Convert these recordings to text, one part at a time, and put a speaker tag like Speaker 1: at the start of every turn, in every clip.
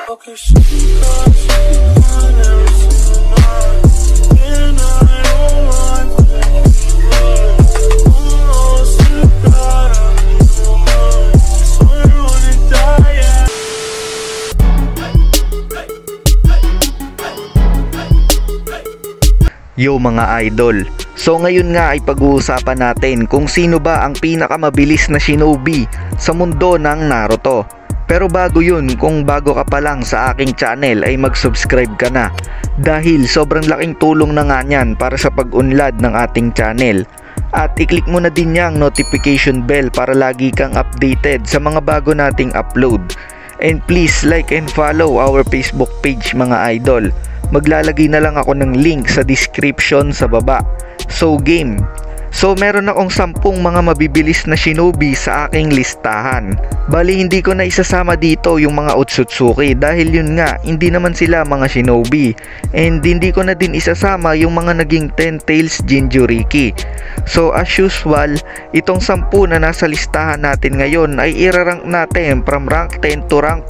Speaker 1: Yo mga idol, so ngayon nga ay pag-uusapan natin kung sino ba ang pinakamabilis na shinobi sa mundo ng Naruto. Pero bago yun, kung bago ka pa lang sa aking channel ay mag-subscribe ka na, dahil sobrang laking tulong na nga nyan para sa pag-unlad ng ating channel. At i-click mo na din yung notification bell para lagi kang updated sa mga bago nating upload. And please like and follow our Facebook page mga idol. Maglalagay na lang ako ng link sa description sa baba. So game. So meron akong 10 mga mabibilis na shinobi sa aking listahan. Bali hindi ko na isasama dito yung mga Otsutsuki dahil yun nga hindi naman sila mga shinobi. And hindi ko na din isasama yung mga naging 10 Tails Jinchuriki. So as usual, itong 10 na nasa listahan natin ngayon ay irarank natin from rank 10 to rank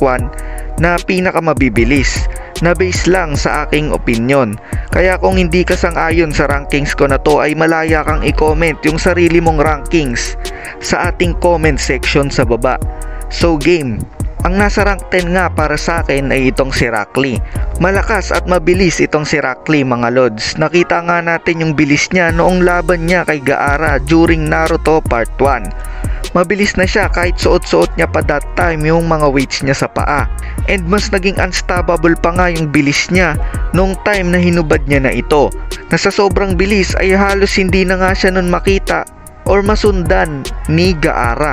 Speaker 1: 1 na pinakamabibilis, na base lang sa aking opinion. Kaya kung hindi ka sang-ayon sa rankings ko na to ay malaya kang i-comment yung sarili mong rankings sa ating comment section sa baba. So game. Ang nasa rank 10 nga para sa akin ay itong si Rock Lee. Malakas at mabilis itong si Rock Lee mga lods. Nakita nga natin yung bilis niya noong laban niya kay Gaara during Naruto Part 1. Mabilis na siya kahit suot-suot niya pa that time yung mga weights niya sa paa. And mas naging unstoppable pa nga yung bilis niya nung time na hinubad niya na ito. Na sa sobrang bilis ay halos hindi na nga siya nun makita or masundan ni Gaara.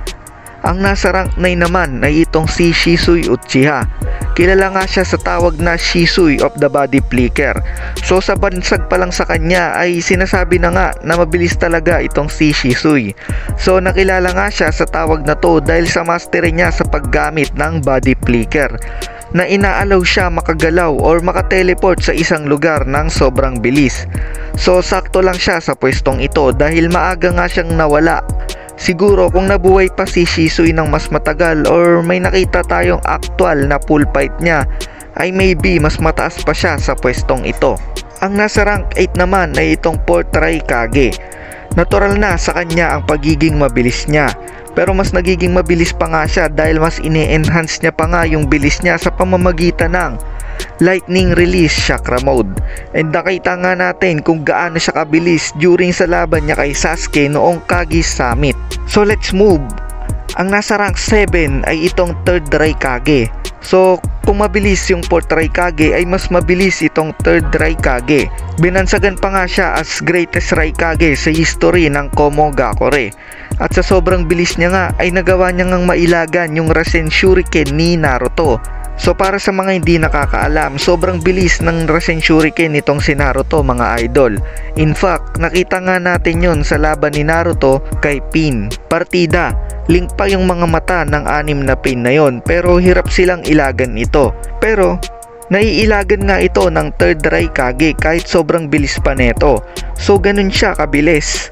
Speaker 1: Ang nasa rank 9 naman ay itong si Shisui Uchiha. Kilala nga siya sa tawag na Shisui of the Body Flicker. So sa bansag pa lang sa kanya ay sinasabi na nga na mabilis talaga itong si Shisui. So nakilala nga siya sa tawag na to dahil sa mastery niya sa paggamit ng Body Flicker, na inaalaw siya makagalaw or makateleport sa isang lugar ng sobrang bilis. So sakto lang siya sa pwestong ito dahil maaga nga siyang nawala. Siguro kung nabuhay pa si Shisui ng mas matagal or may nakita tayong actual na full fight niya ay maybe mas mataas pa siya sa pwestong ito. Ang nasa rank 8 naman ay itong 4th Raikage. Natural na sa kanya ang pagiging mabilis niya, pero mas nagiging mabilis pa nga siya dahil mas ini-enhance niya pa nga yung bilis niya sa pamamagitan ng Lightning Release Chakra Mode. And nakita nga natin kung gaano siya kabilis during sa laban niya kay Sasuke noong Kage Summit. So let's move. Ang nasa rank 7 ay itong 3rd Raikage. So kung mabilis yung 4th Raikage ay mas mabilis itong 3rd Raikage. Binansagan pa nga siya as greatest Raikage sa history ng Komogakure. At sa sobrang bilis niya nga ay nagawa niya ngang mailagan yung Rasen Shuriken ni Naruto. So para sa mga hindi nakakaalam, sobrang bilis ng Rasen Shuriken nitong si Naruto mga idol. In fact, nakita nga natin yon sa laban ni Naruto kay Pain. Partida, link pa yung mga mata ng 6 na Pain na yon, pero hirap silang ilagan ito. Pero naiilagan nga ito ng 3rd Raikage kahit sobrang bilis pa neto. So ganun siya kabilis.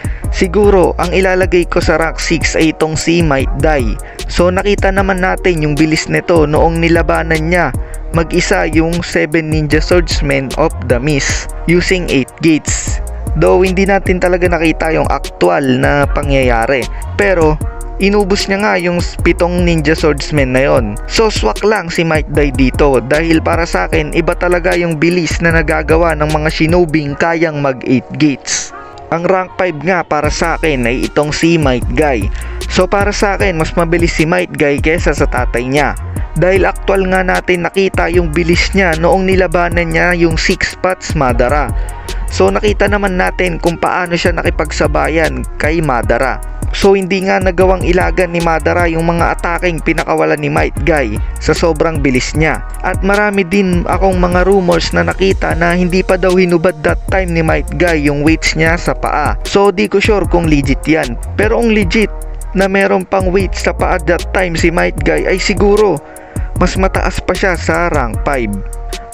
Speaker 1: Siguro ang ilalagay ko sa rank 6 ay itong si Might Dai. So nakita naman natin yung bilis nito noong nilabanan niya mag-isa yung 7 Ninja Swordsmen of the Mist using 8 gates. Though hindi natin talaga nakita yung actual na pangyayari, pero inubos niya nga yung 7 Ninja Swordsmen na yon. So swak lang si Might Dai dito dahil para sa akin iba talaga yung bilis na nagagawa ng mga shinobing kayang mag 8 gates. Ang rank 5 nga para sa akin ay itong si Might Guy. So para sa akin mas mabilis si Might Guy kesa sa tatay niya. Dahil actual nga natin nakita yung bilis niya noong nilabanan niya yung 6 Paths Madara. So nakita naman natin kung paano siya nakipagsabayan kay Madara. So hindi nga nagawang ilagan ni Madara yung mga ataking pinakawalan ni Might Guy sa sobrang bilis niya. At marami din akong mga rumors na nakita na hindi pa daw hinubad that time ni Might Guy yung weights niya sa paa. So di ko sure kung legit yan. Pero kung legit na meron pang weights sa paa that time si Might Guy ay siguro mas mataas pa siya sa rank 5.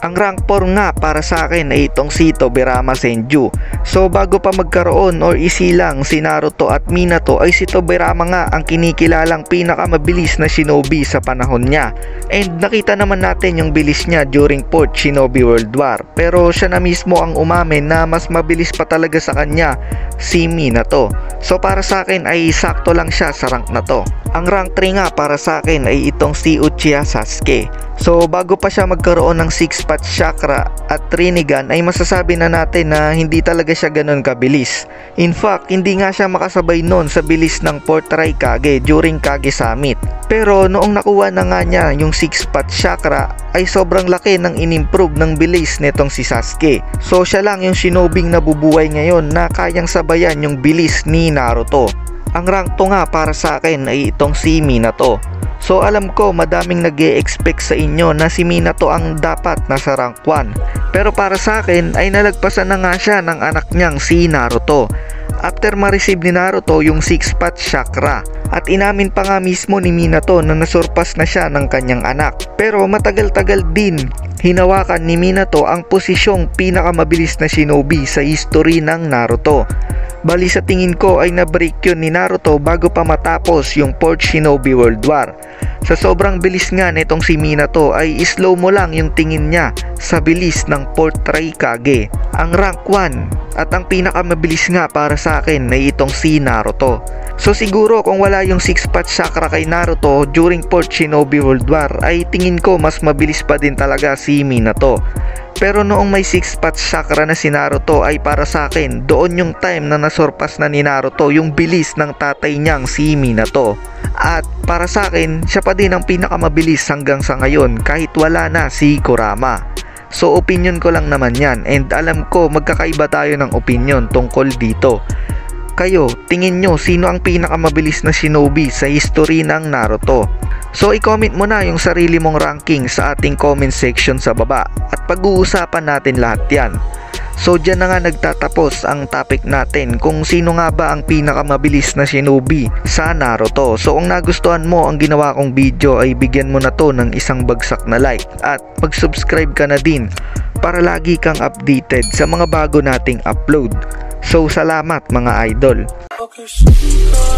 Speaker 1: Ang rank 4 nga para sa akin ay itong si Tobirama Senju. So bago pa magkaroon or isilang si Naruto at Minato ay si Tobirama nga ang kinikilalang pinakamabilis na shinobi sa panahon niya. And nakita naman natin yung bilis niya during 4th Shinobi World War. Pero siya na mismo ang umamin na mas mabilis pa talaga sa kanya si Minato. So para sa akin ay sakto lang siya sa rank na to. Ang rank 3 nga para sa akin ay itong si Uchiha Sasuke. So bago pa siya magkaroon ng 6-path chakra at Rinnegan ay masasabi na natin na hindi talaga siya ganun kabilis. In fact, hindi nga siya makasabay noon sa bilis ng 4th Raikage during Kage Summit. Pero noong nakuha na nga niya yung 6-path chakra ay sobrang laki ng inimprove ng bilis nitong si Sasuke. So siya lang yung shinobing nabubuhay ngayon na kayang sabayan yung bilis ni Naruto. Ang rank 2 nga para sa akin ay itong si Minato. So alam ko madaming nag-e-expect sa inyo na si Minato ang dapat nasa rank 1. Pero para sa akin ay nalagpasan na nga siya ng anak niyang si Naruto. After ma-receive ni Naruto yung 6-path chakra. At inamin pa nga mismo ni Minato na nasurpas na siya ng kanyang anak. Pero matagal-tagal din hinawakan ni Minato ang posisyong pinakamabilis na shinobi sa history ng Naruto. Bali sa tingin ko ay na-break yun ni Naruto bago pa matapos yung 4th Shinobi World War. Sa sobrang bilis nga nitong si Minato ay slow mo lang yung tingin niya sa bilis ng 4th Raikage. Ang rank 1 at ang pinakamabilis nga para sa akin ay itong si Naruto. So siguro kung wala yung 6-path chakra kay Naruto during 4th Shinobi World War ay tingin ko mas mabilis pa din talaga si Minato. Pero noong may 6-path chakra na si Naruto ay para sa akin doon yung time na nasurpas na ni Naruto yung bilis ng tatay niyang si Minato. At para sa akin siya pa din ang pinakamabilis hanggang sa ngayon kahit wala na si Kurama. So opinion ko lang naman yan and alam ko magkakaiba tayo ng opinion tungkol dito. Kayo, tingin nyo sino ang pinakamabilis na shinobi sa history ng Naruto? So i-comment mo na yung sarili mong ranking sa ating comment section sa baba at pag-uusapan natin lahat yan. So dyan na nga nagtatapos ang topic natin kung sino nga ba ang pinakamabilis na shinobi sa Naruto. So kung nagustuhan mo ang ginawa kong video ay bigyan mo na to ng isang bagsak na like at mag-subscribe ka na din para lagi kang updated sa mga bago nating upload. So salamat mga idol.